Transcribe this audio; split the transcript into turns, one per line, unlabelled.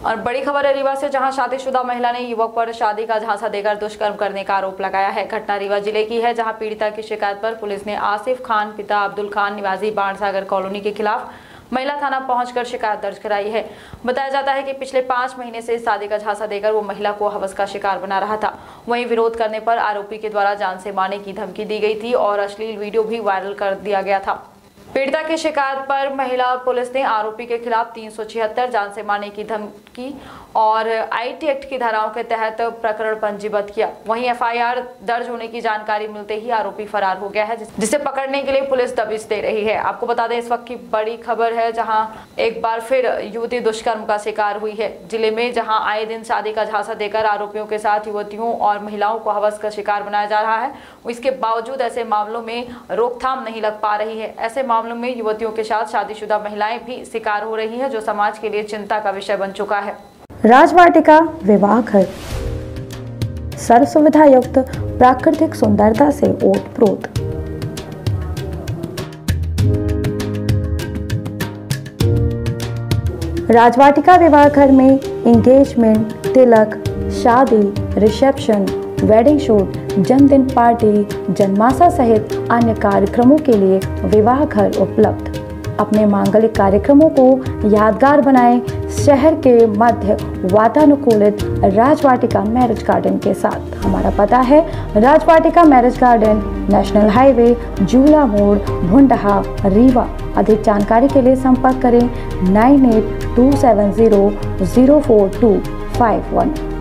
और बड़ी खबर है रीवा से, जहां शादीशुदा महिला ने युवक पर शादी का झांसा देकर दुष्कर्म करने का आरोप लगाया है। घटना रीवा जिले की है, जहां पीड़िता की शिकायत पर पुलिस ने आसिफ खान पिता अब्दुल खान निवासी बाणसागर कॉलोनी के खिलाफ महिला थाना पहुंचकर शिकायत दर्ज कराई है। बताया जाता है कि पिछले 5 महीने से शादी का झांसा देकर वो महिला को हवस का शिकार बना रहा था। वहीं विरोध करने पर आरोपी के द्वारा जान से मारने की धमकी दी गई थी और अश्लील वीडियो भी वायरल कर दिया गया था। पीड़िता की शिकायत पर महिला पुलिस ने आरोपी के खिलाफ 376 जान से मारने की धमकी और आईटी एक्ट की धाराओं के तहत प्रकरण पंजीबद्ध किया। वहीं एफआईआर दर्ज होने की जानकारी मिलते ही आरोपी फरार हो गया है, जिसे पकड़ने के लिए पुलिस दबिश दे रही है। आपको बता दें, इस वक्त की बड़ी खबर है, जहां एक बार फिर युवती दुष्कर्म का शिकार हुई है। जिले में जहां आए दिन शादी का झांसा देकर आरोपियों के साथ युवतियों और महिलाओं को हवस का शिकार बनाया जा रहा है, इसके बावजूद ऐसे मामलों में रोकथाम नहीं लग पा रही है। ऐसे मामलों में युवतियों के साथ शादीशुदा महिलाएं भी शिकार हो रही है, जो समाज के लिए चिंता का विषय बन चुका है।
राजवाटिका विवाह घर सर्व सुविधा युक्त प्राकृतिक सुंदरता से ओतप्रोत। राजवाटिका विवाह घर में एंगेजमेंट, तिलक, शादी, रिसेप्शन, वेडिंग शूट, जन्मदिन पार्टी, जन्माशा सहित अन्य कार्यक्रमों के लिए विवाह घर उपलब्ध। अपने मांगलिक कार्यक्रमों को यादगार बनाएं शहर के मध्य वातानुकूलित राजवाटिका मैरिज गार्डन के साथ। हमारा पता है Rajvatika marriage garden, national highway, Jula Mod, Bhundha, Rewa. अधिक जानकारी के लिए संपर्क करें 9827004251।